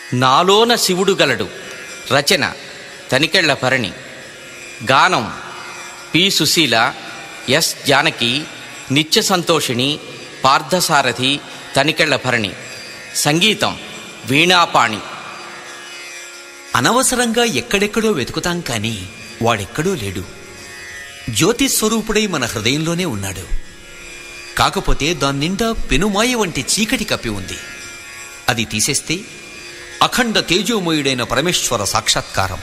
నాలోన శివుడు గలడు. రచన తనికెళ్ల భరణి. గానం పి. సుశీల, ఎస్. జానకి, నిత్య సంతోషిణి, పార్థసారథి, తనికెళ్ల భరణి. సంగీతం వీణాపాణి. అనవసరంగా ఎక్కడెక్కడో వెతుకుతాం కానీ వాడెక్కడో లేడు. జ్యోతిస్వరూపుడై మన హృదయంలోనే ఉన్నాడు. కాకపోతే దాన్నిండా పెనుమాయ వంటి చీకటి కప్పి ఉంది. అది తీసేస్తే అఖండ తేజోమయుడైన పరమేశ్వర సాక్షాత్కారం.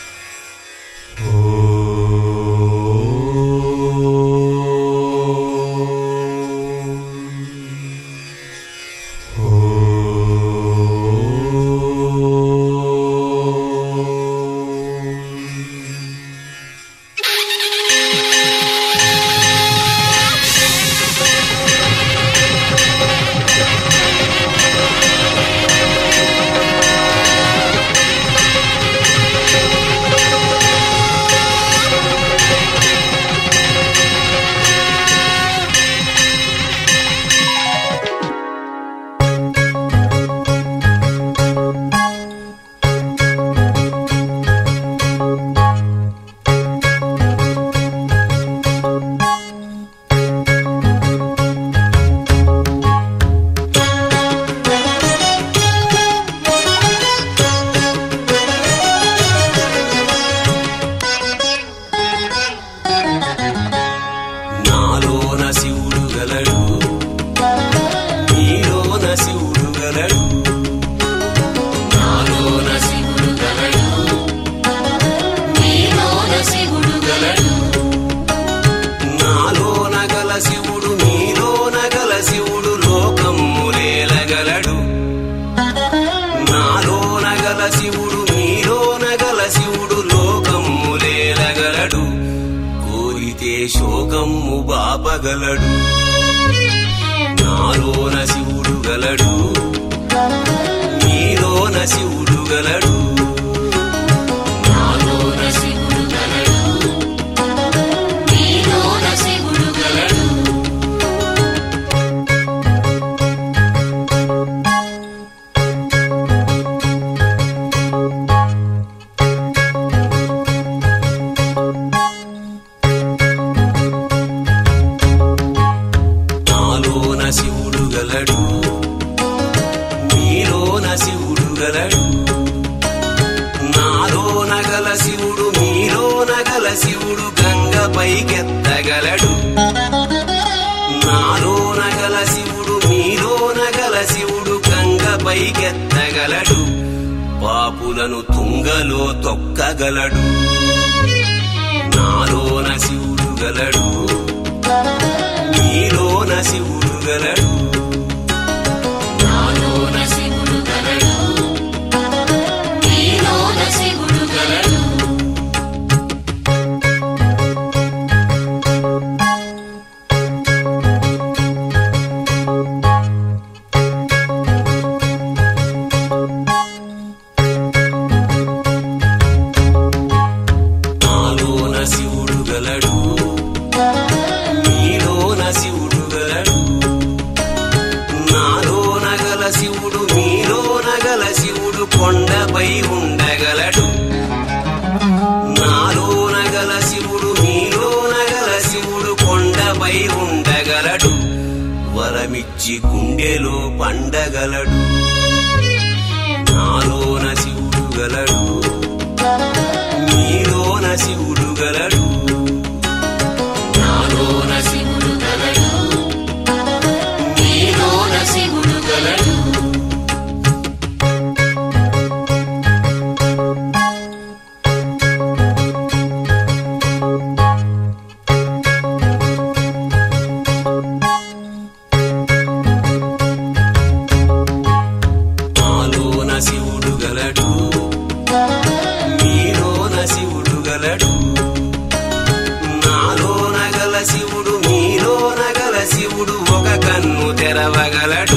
శోకమ్ము బాపగలడు. నాలోన శివుడు గలడు, నీలోన శివుడు గలడు. నాలోన శివుడు గలడు, నీలోన శివుడు గలడు. నీలోన శివుడు గలడు. నాలోన గల శివుడు నీలోన గల శివుడు గంగ పైకెత్తగలడు. నాలోన గల శివుడు నీలోన గల శివుడు గంగ పైకెత్తగలడు. పాపులను తుంగలో తొక్కగలడు. నాలోన శివుడు గలడు, నీలోన శివుడు గలడు. నాలోన శివుడు గలడు, నీలోన శివుడు గలడు. నాలోన శివుడు గలడు, నీలోన శివుడు గలడు. నాలోన గల శివుడు నీలోన గల శివుడు కొండపై ఉండగలడు. నాలోన గల శివుడు నీలోన గల శివుడు కొండపై ఉండగలడు. వరమిచ్చి గుండెలో పండగలడు. నాలోన శివుడు గలడు, నీలోన శివుడు గలడు. నాలోన శివుడు గలడు, నీలోన శివుడు గలడు. నాలోన శివుడు గలడు, నీలోన శివుడు గలడు. నాలోన గల శివుడు నీలోన గల శివుడు ఒక కన్ను తెరవగలడు.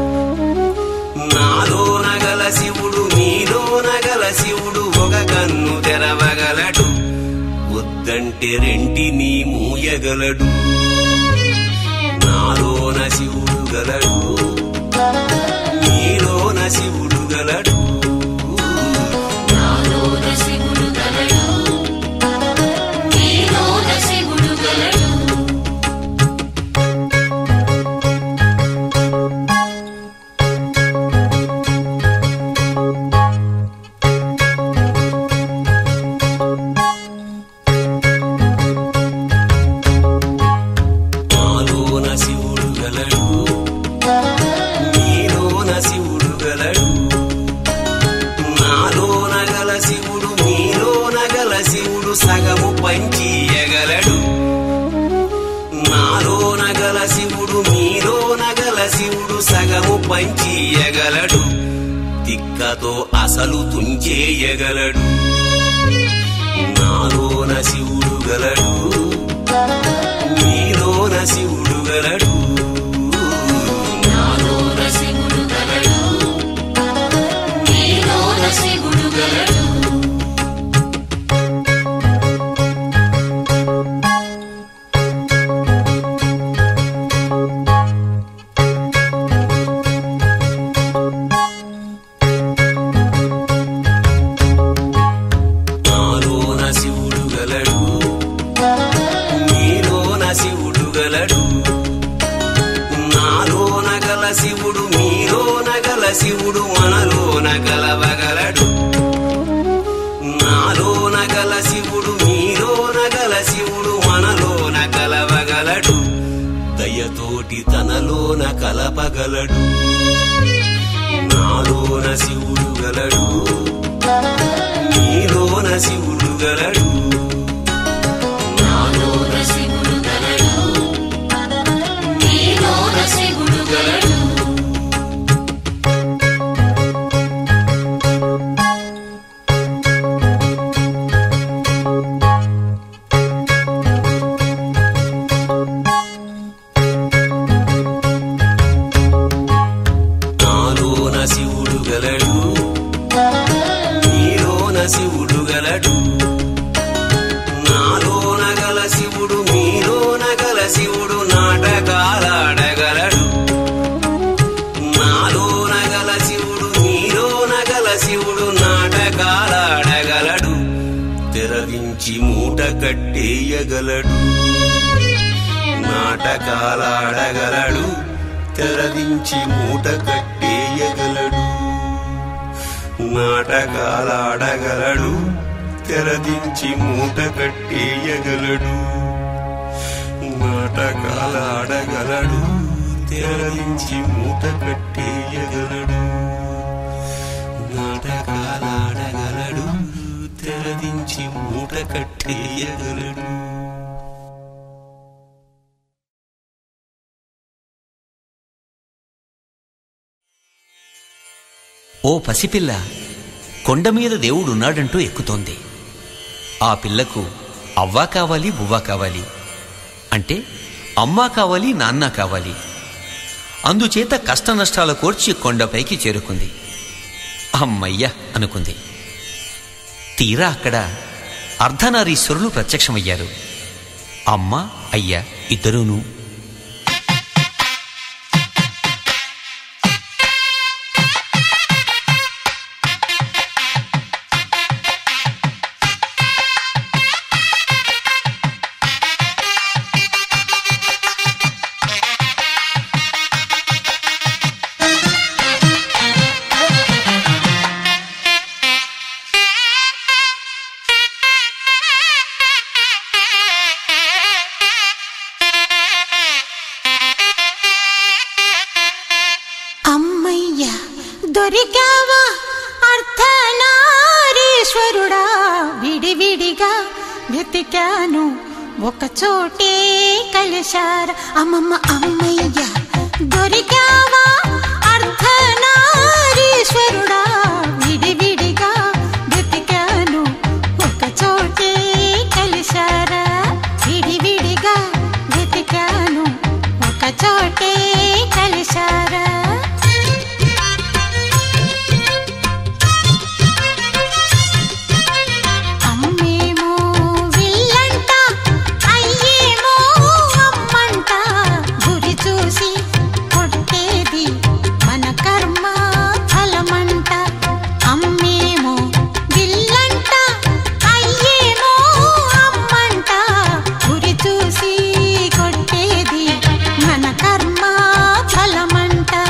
నాలోన గల శివుడు నీలోన గల శివుడు ఒక కన్ను తెరవగలడు. వద్దంటే రెంటిని మూయగలడు. నాలోన శివుడు గలడు, నీలోన శివుడు గలడు. నాలోన గల శివుడు మీలోన గల శివుడు సగము పంచియగలడు, తిక్కతో అసలు తుంచేయగలడు. నాలోన శివుడు గలడు, మీలోన శివుడు గలడు. నాలోన శివుడు గలడు, మీలోన శివుడు గలడు. శివుడు మీలోన గల శివుడు మనలోన కలవగలడు. నాలోన గల శివుడు మీలోన గల శివుడు మనలోన కలవగలడు, దయతోటి తనలోన కలపగలడు. నాలోన శివుడు గలడు, మీలోన శివుడు గలడు. నాలోన శివుడు గలడు, మీలోన శివుడు గలడు. నాలోన శివుడు గలడు, మీలోన శివుడు గలడు. నాలోన గల శివుడు మీలోన గల శివుడు నాటకాలాడగలడు. నాలోన గల శివుడు మీలోన గల శివుడు నాటకాలాడగలడు, తెరవించి మూట కట్టేయగలడు. నాటకాలాడగలడు, తెరవించి మూట కట్టేయగలడు. నాటకాలాడగలడు, తెరదించి మూట కట్టేయగలడు. నాటకాలాడగలడు, తెరదించి మూట కట్టేయగలడు. నాటకాలాడగలడు, తెరదించి మూట కట్టేయగలడు. ఓ పసిపిల్ల, కొండమీద దేవుడున్నాడంటూ ఎక్కుతోంది. ఆ పిల్లకు అవ్వా కావాలి, బువ్వా కావాలి, అంటే అమ్మా కావాలి, నాన్న కావాలి. అందుచేత కష్టనష్టాల కోర్చి కొండపైకి చేరుకుంది. అమ్మయ్య అనుకుంది. తీరా అక్కడ అర్ధనారీశ్వరులు ప్రత్యక్షమయ్యారు. అమ్మ అయ్య ఇద్దరూనూ. దొరికావా అర్ధనారీశ్వరుడా, విడివిడిగా వెతికాను ఒక చోటే కలిశారా. అమ్మమ్మ అమ్మయ్య దొరికావా అర్ధనారీశ్వరుడా, విడివిడిగా వెతికాను ఒక చోటే కలిశారా. విడివిడిగా వెతికాను ఒక చోటే కలిశారా. కర్మ ఫలమంట.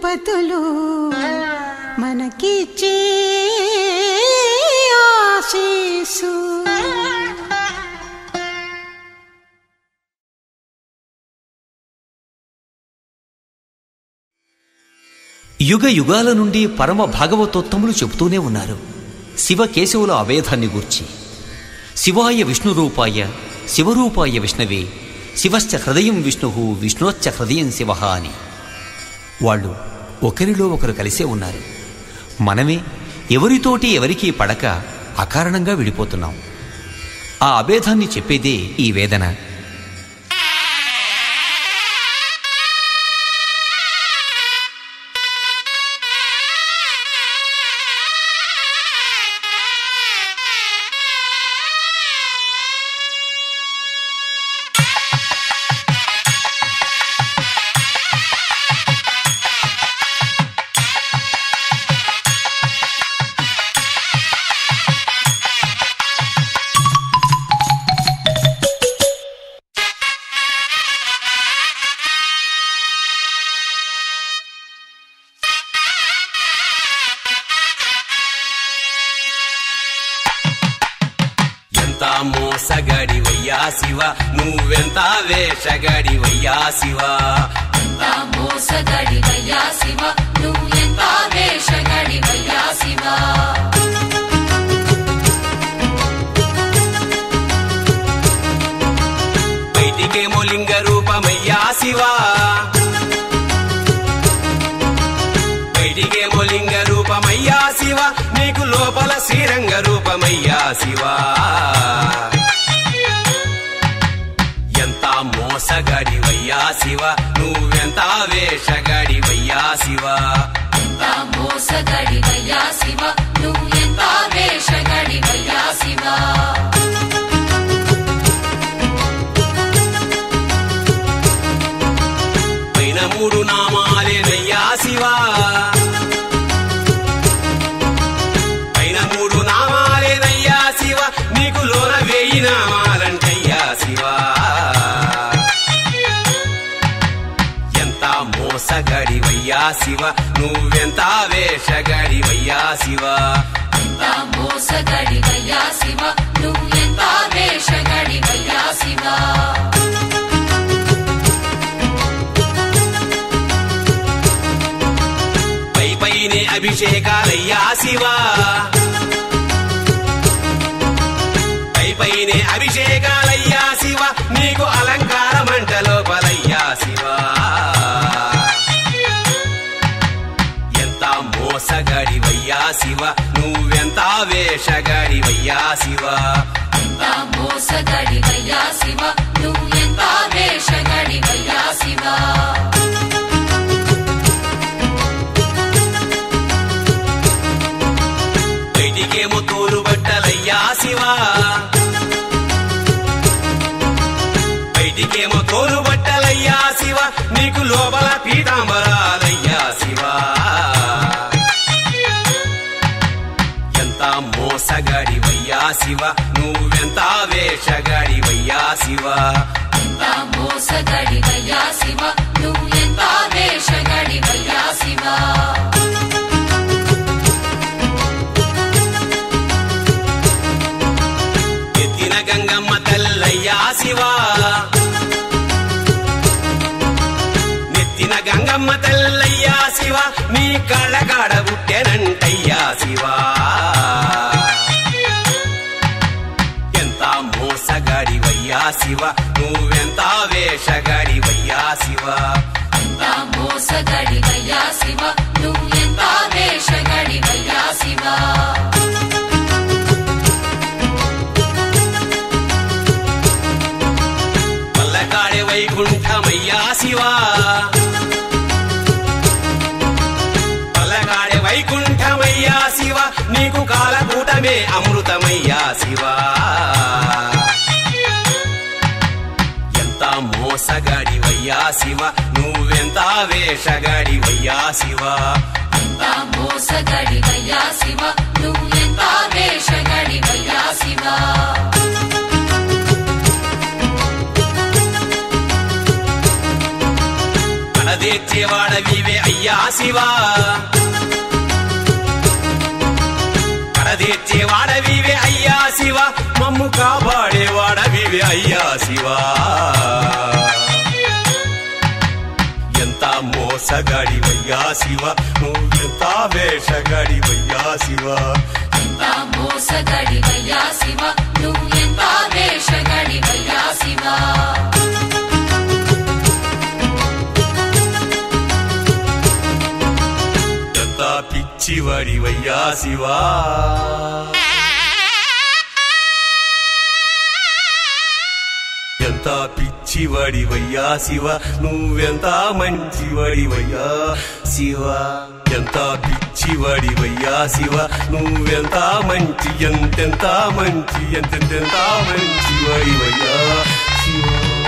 దంపతులు మనకిచ్చే ఆశీసు. యుగ యుగాల నుండి పరమ భాగవతోత్తములు చెబుతూనే ఉన్నారు శివకేశవుల అభేదాన్ని గూర్చి. శివాయ విష్ణురూపాయ శివరూపాయ విష్ణవే శివశ్చ హృదయం విష్ణు విష్ణోశ్చ హృదయం శివ అని. వాళ్ళు ఒకరిలో ఒకరు కలిసే ఉన్నారు. మనమే ఎవరితోటి ఎవరికీ పడక అకారణంగా విడిపోతున్నాం. ఆ అభేదాన్ని చెప్పేదే ఈ వేదన. మోసగాడివయ్యా శివ నువ్వెంత వేషగాడివయ్యా శివ. మోసగాడివయ్యా శివ నువ్వెంత వేషగాడివయ్యా శివ. బయటికేమో లింగ రూపమయ్యా శివ, బయటికేమో లింగ రూపమయ్యా శివ, నీకు లోపల శ్రీరంగ రూపమయ్యా శివ. ఎంత మోసగాడివయ్యా శివ నువ్వెంత వేషగాడివయ్యా శివ. మోసగాడివయ్యా శివ నువ్వెంత వేషగాడివయ్యా శివ. పైన మూడు నామాలేనయ్యా శివ, పైన మూడు నామాలేనయ్యా శివ, నీకు లోన 1000 నామాలంటయ్యా శివ. ఎంత మోసగాడివయ్యా శివ నువ్వెంత వేషగాడివయ్యా శివ. మోసగాడివయ్యా శివ నువ్వెంత వేషగాడివయ్యా శివ. పైనే అభిషేకాలయ్యా శివ, పైనే అభిషేకాలయ్యా శివ, నీకు అలంకార మంట లోపలయ్యా శివ. ఎంత మోసగాడివయ్యా శివ నువ్వెంత వేషగాడివయ్యా శివ. మోసగాడివయ్యా శివ నువ్వెంత వేషగాడివయ్యా శివ. బయటికేమో తోలు బట్టలయ్యా శివ, బయటికేమో తోలు బట్టలయ్యా శివ, నీకు లోపల పీతాంబరాలయ్యా శివ. ఎంత మోసగాడివయ్యా శివ నువ్వెంత వేషగాడివయ్యా శివ. మోసగాడివయ్యా శివ నువ్వెంత వేషగాడివయ్యా శివ. ఎత్తిన గంగమ్మ తల్లయ్యా శివ, నెత్తిన గంగమ్మ తల్లయ్యా శివ, నీ కళ్ళగాడ పుట్టెనంటయ్యా శివ. ఎంత మోసగాడివయ్యా శివ నువ్వెంత వేషగాడివయ్యా శివ. మోసగాడివయ్యా శివ నువ్వెంత వేషగాడివయ్యా శివ. పల్లకాడే వైకుంఠమయ్యా శివ, పల్లకాడే వైకుంఠమయ్యా శివ, నీకు కాలకూటమే అమృతమయ్యా శివ. ఎంత మోసగాడివయ్యా శివ నువ్వెంత వేషగాడివయ్యా శివ. మోసగాడివయ్యా శివ నువ్వెంత వేషగాడివయ్యా శివ. కడదేర్చి కడదీర్చేవాడవివే అయ్యా శివా కడదీర్చేవాడవివే అయ్యా శివ మమ్ము కాపాడేవాడవివే అయ్యా శివా ఎంత మోసగాడివయ్యా శివ నువ్వెంత వేషగాడివయ్యా శివ ఎంత మోసగాడివయ్యా శివ నువ్వెంత వేషగాడివయ్యా శివ ఎంత పిచ్చివాడివయ్యా శివా ఎంత పిచ్చివాడివయ్యా శివ నువ్వెంత మంచివాడివయ్యా శివ ఎంత పిచ్చివాడివయ్యా శివ నువ్వెంత మంచి ఎంతెంత మంచి ఎంతెంత మంచివాడివయ్యా శివ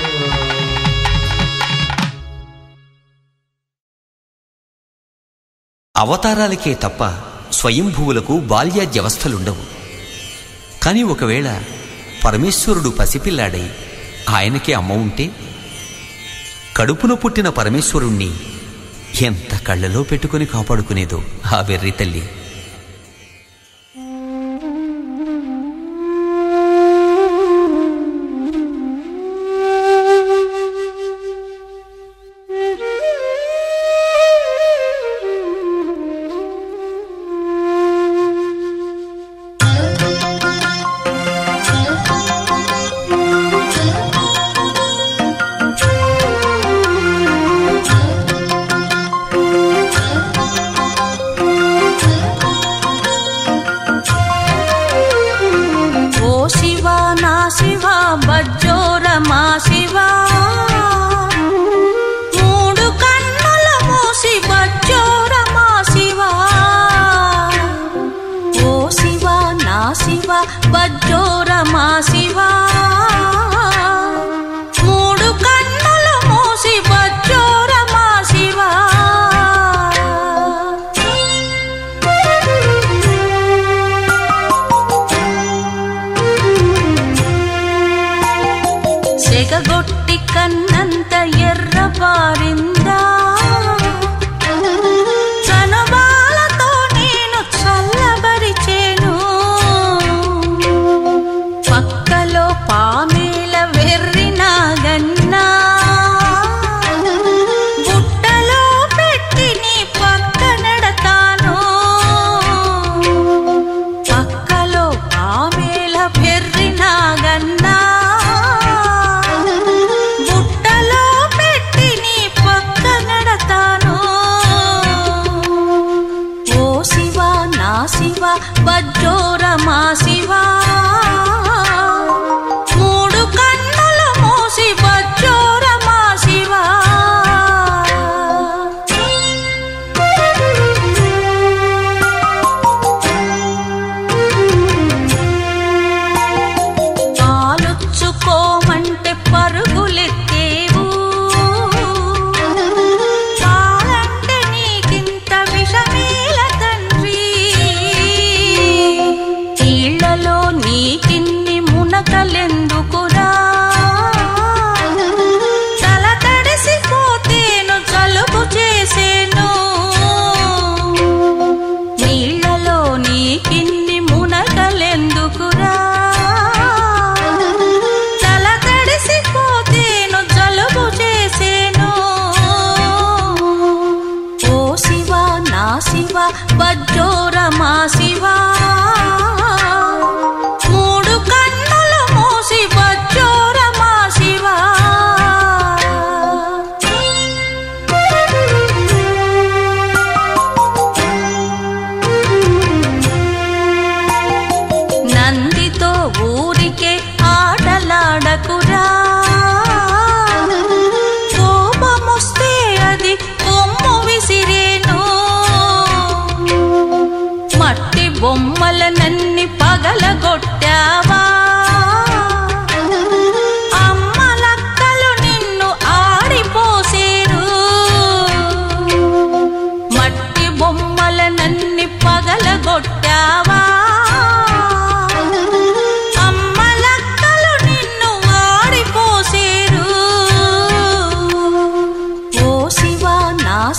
అవతారాలకే తప్ప స్వయంభువులకు బాల్యాద్యవస్థలుండవు. కాని ఒకవేళ పరమేశ్వరుడు పసిపిల్లాడై ఆయనకే అమ్మ ఉంటే కడుపున పుట్టిన పరమేశ్వరుణ్ణి ఎంత కళ్ళలో పెట్టుకుని కాపాడుకునేదో ఆ వెర్రి తల్లి.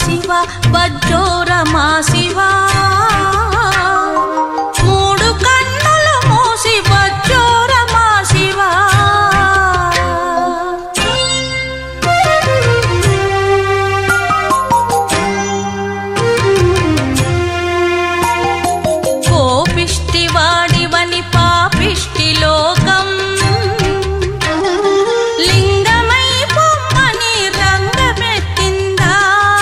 శివ బజ్జోర మా శివ మూడు కన్నులు మూసి బజ్జోర మా శివ కోపిష్టి వాడివని పాపిష్టి లోకం లింగమై పొమ్మని రంగమెత్తిందా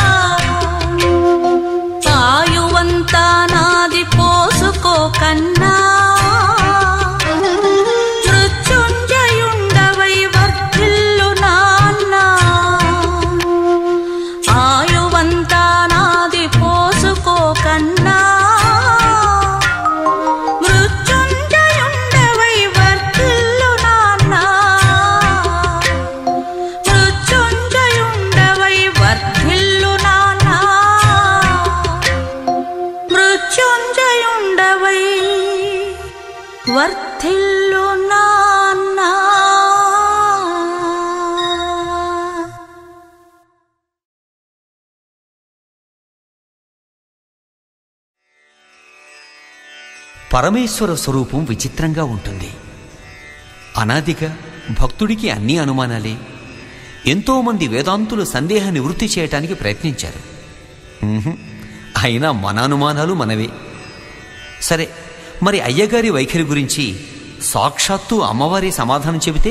ఆయువంతా నాది పోసుకో కన్నా మృత్యుంజయుండవై వర్ధిల్లు నాన్న ఆయువంతా నాది పోసుకో కన్నా మృత్యుంజయుండవై వర్ధిల్లు నాన్న మృత్యుంజయుండవై వర్ధిల్లు నాన్న మృత్యుంజయుండవై వర్ధిల్లు నాన్న. పరమేశ్వర స్వరూపం విచిత్రంగా ఉంటుంది. అనాదిగా భక్తుడికి అన్ని అనుమానాలే. ఎంతోమంది వేదాంతులు సందేహ నివృత్తి చేయటానికి ప్రయత్నించారు. అయినా మన అనుమానాలు మనవే. సరే, మరి అయ్యగారి వైఖరి గురించి సాక్షాత్తు అమ్మవారి సమాధానం చెబితే?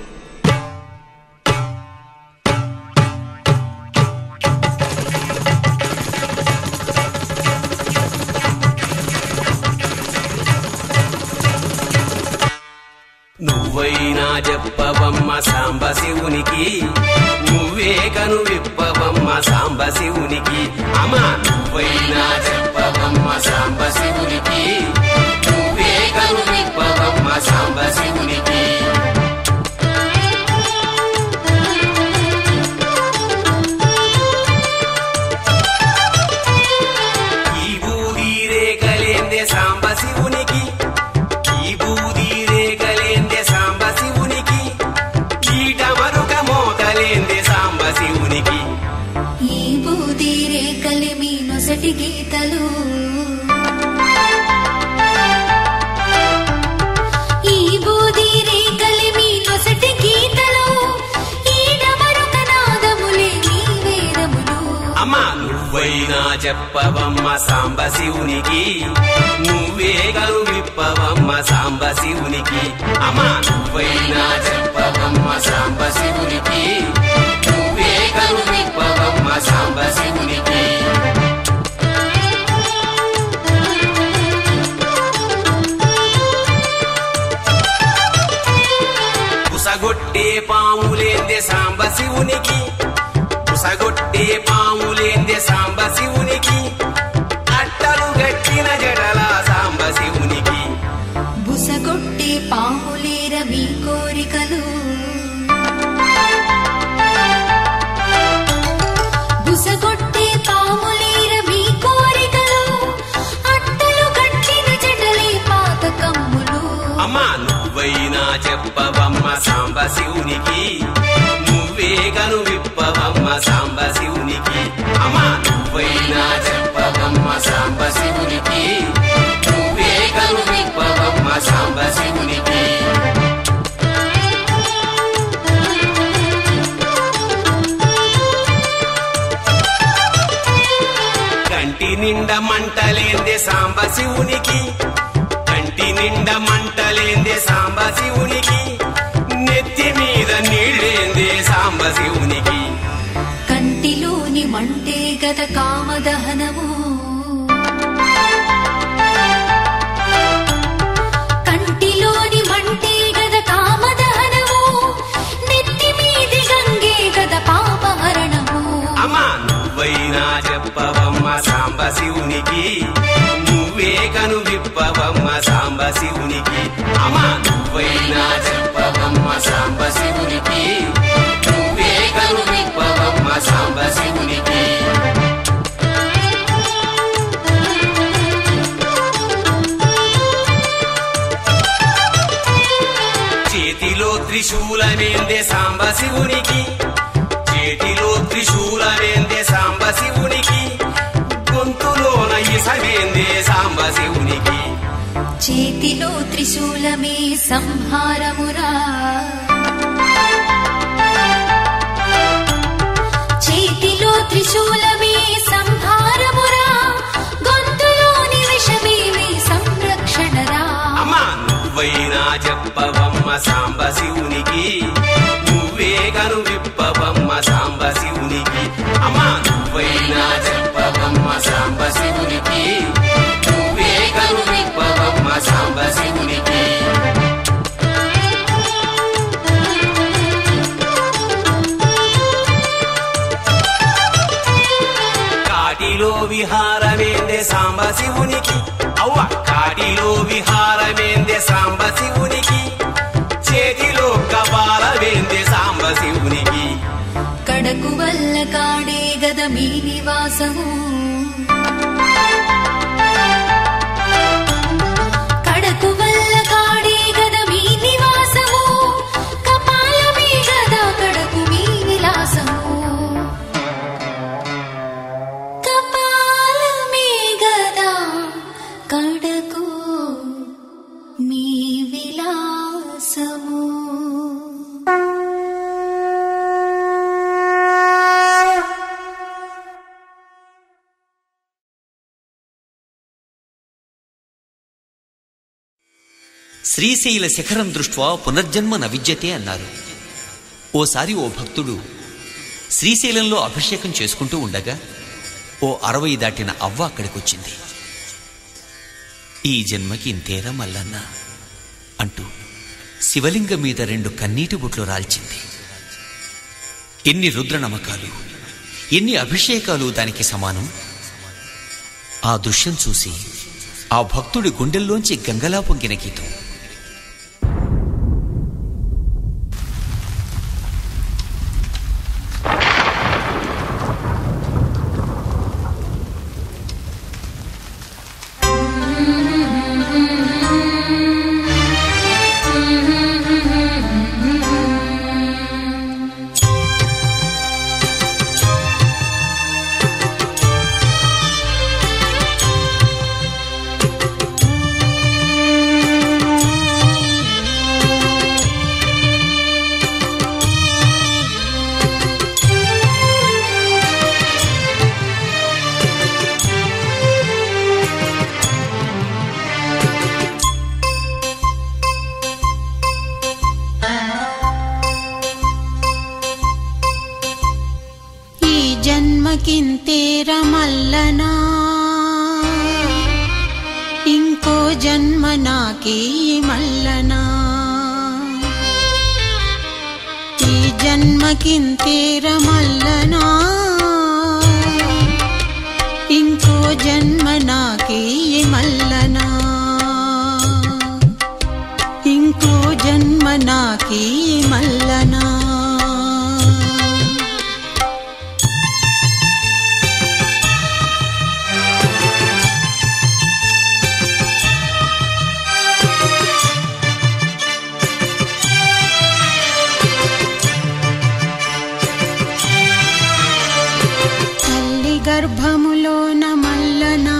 నువ్వైనా చెప్పవమ్మ సాంబ శివునికి, నువ్వే కను విప్పవమ్మ సాంబ శివునికి. అమ్మా నువ్వైనా చెప్పవమ్మ సాంబ శివునికి, నువ్వే కను విప్పవమ్మ సాంబ శివునికి. ఈ బూది రేఖలేందే సాంబ శివునికి, ఈ బూది రేఖలేందే సాంబ శివునికి, ఈట మరుక మోతలేందే సాంబ శివునికి. ఈ బూది రేఖలే మీ నొసటి గీతలు, ఈ బూది రేఖలే మీ నొసటి గీతలు, ఈట మరుక నాదములే మీ వేదములు. అమ్మా నువ్వైనా చెప్పవమ్మ సాంబ శివునికి, నువ్వే కను విప్పవమ్మ సాంబ శివునికి. అమ్మా నువ్వైనా చెప్పవమ్మ సాంబ శివునికి, నువ్వే కను విప్పవమ్మ సాంబ శివునికి. పుసగొట్టే పాములేందే సాంబ శివునికి, పుసగొట్టే పాములేందే సాంబ శివునికి, అట్టలు గట్టిన జడల సాంబ శివునికి. బుసగొట్టే పాములేర మీ కోరికలు, బుసగొట్టే పాములేర మీ కోరికలు, అట్టలు గట్టిన జడలే పాత కమ్ములు. అమ్మా నువ్వైనా చెప్పవమ్మ సాంబ శివునికి, నువ్వే కను విప్పవమ్మ సాంబ శివునికి. అమ్మా నువ్వైనా చెప్పవమ్మ సాంబ శివునికి, నువ్వే కను విప్పవమ్మ సాంబ శివునికి. కంటి నిండా మంటలేందే సాంబ శివునికి, కంటి నిండా మంటలేందే సాంబ శివునికి, నెత్తి మీద నీళ్ళేందే సాంబ శివునికి. కంటిలోని మంటే గద కామదహనము, కంటిలోని మంటే గద కామదహనము, నెత్తి మీది గంగే గద పాపహరణము. అమ్మా నువ్వైనా చెప్పవమ్మ సాంబ శివునికి, నువ్వే కను విప్పవమ్మ సాంబ శివునికి. అమ్మా నువ్వైనా చెప్పవమ్మ సాంబ శివునికి, నువ్వే కను విప్పవమ్మ సాంబ శివునికి. చేతిలో త్రిశూలమేందే సాంబ శివునికి, చేతిలో త్రిశూలమేందే సాంబ శివునికి గొంతులోన ఇసవేందే సాంబ శివునికి చేతిలో త్రిశూలమే సంహారమురా చేతిలో త్రిశూలమే సంహారమురా గొంతులోని విషమేమి సంరక్షణరా అమ్మా నువ్వైనా చెప్పవమ్మ సాంబ శివునికి నువ్వే గను విప్పవమ్మ సాంబ శివునికి అమ్మా నువ్వైనా చెప్పవమ్మ సాంబ శివునికి నువ్వే గను విప్పవమ్మ సాంబ శివునికి కాటిలో విహారమేందే సాంబ శివునికి అవ్వ కాటిలో విహారమేందే సాంబ శివునికి చేతిలో కపాలమేందే సాంబ శివునికి కడకు వల్ల కాడే గద మీ నివాసము కడకు వల్ల కాడే గద మీ నివాసము కపాలమే గద కడకు మీ విలాసము కపాలమే గద కడకు మీ విలాసము శ్రీశైల శిఖరం దృష్ట్వా పునర్జన్మ న విద్యతే అన్నారు. ఓసారి ఓ భక్తుడు శ్రీశైలంలో అభిషేకం చేసుకుంటూ ఉండగా ఓ 60 దాటిన అవ్వ అక్కడికొచ్చింది. ఈ జన్మకి ఇంతేరా మల్లన్న అంటూ శివలింగం మీద 2 కన్నీటి బొట్లు రాల్చింది. ఎన్ని రుద్రనమకాలు, ఎన్ని అభిషేకాలు దానికి సమానం. ఆ దృశ్యం చూసి ఆ భక్తుడి గుండెల్లోంచి గంగలా పొంగిన గీతం. జన్మకింతేర మల్లనా ఇంకో జన్మ నాకీ మల్లనా ఈ జన్మకింతేర మల్లనా ఇంకో జన్మ నాకీ మల్లనా ఇంకో జన్మ నాకీ మల్లనా గర్భములోన మల్లనా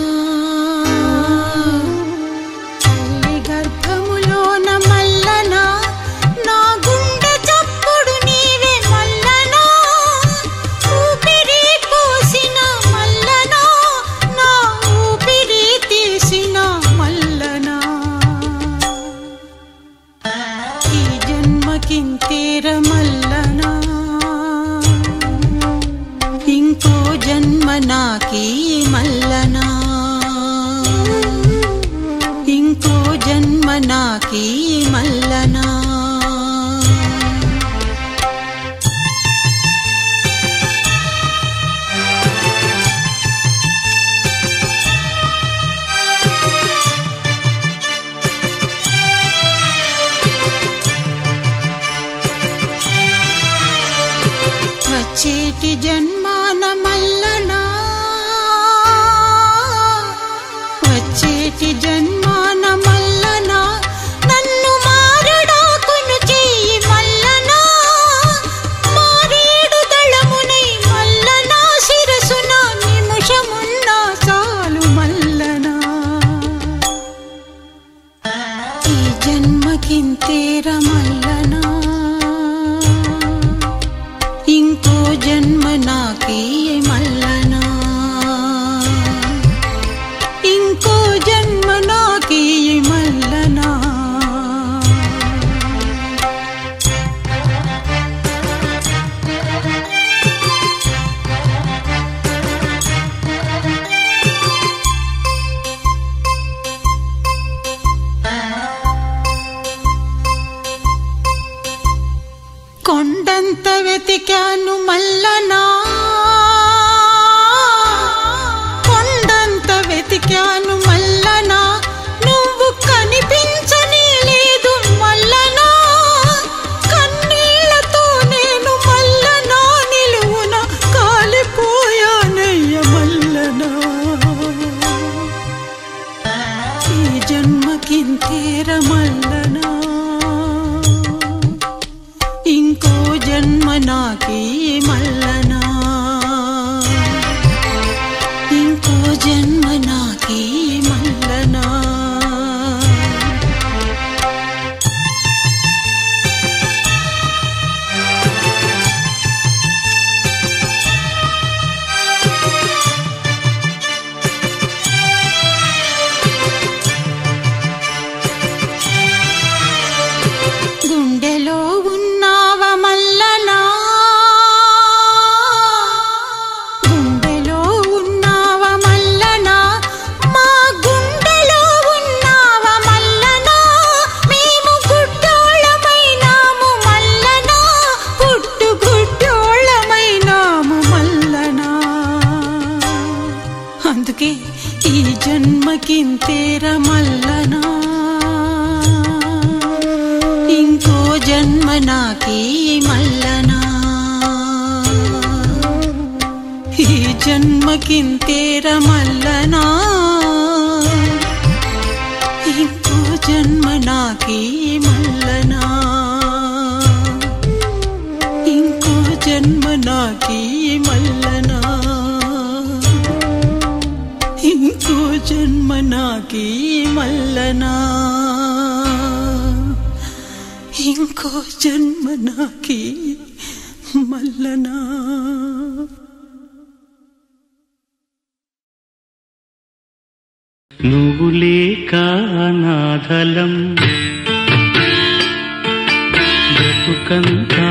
తల్లి గర్భములోన మల్లనా నా గుండె చప్పుడు నీవే మల్లనా ఊపిరి పోసిన మల్లనా నా ఊపిరి తీసిన మల్లనా ఈ జన్మకింతేర మల్లనా ఇంకో జన్మ నాకీ మల్లనా ఇంకో జన్మ నాకీ మల్లనా వచ్చేటి జన్మాన మల్లనా అందుకే ఈ జన్మకింతేర మల్లనా, ఇంకో జన్మ నాకీ మల్లనా. ఈ జన్మకింతేర మల్లనా, ఇంకో జన్మ నాకీ మల్లనా. ఇంకో జన్మ నాకీ మల్లనా. ఇంకో జన్మ నాకీ మల్లనా. ఇంకో జన్మ నాకీ మల్లనా. నువ్వు లేక అనాథలం బ్రతుకంతా